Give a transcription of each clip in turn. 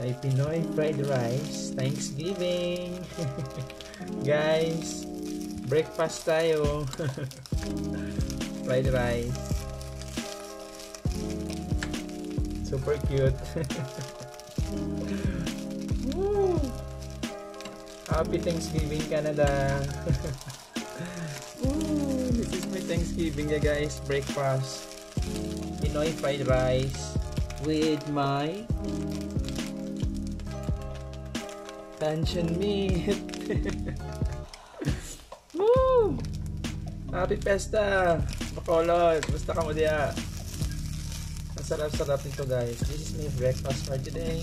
May Pinoy fried rice. Thanksgiving! Guys, breakfast tayo. Fried rice. Super cute. Woo! Happy Thanksgiving, Canada. Woo! This is my Thanksgiving, guys. Breakfast. Pinoy fried rice with my luncheon meat. Woo! Happy Pesta! Bacolod! Basta ka mo diya. Ang sarap-sarap nito, guys. This is my breakfast for today.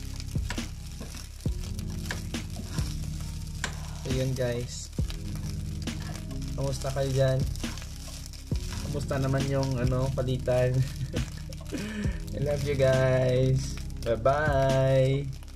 So yun, guys. Kamusta kayo dyan? Kamusta naman yung palitan? I love you guys. Bye-bye!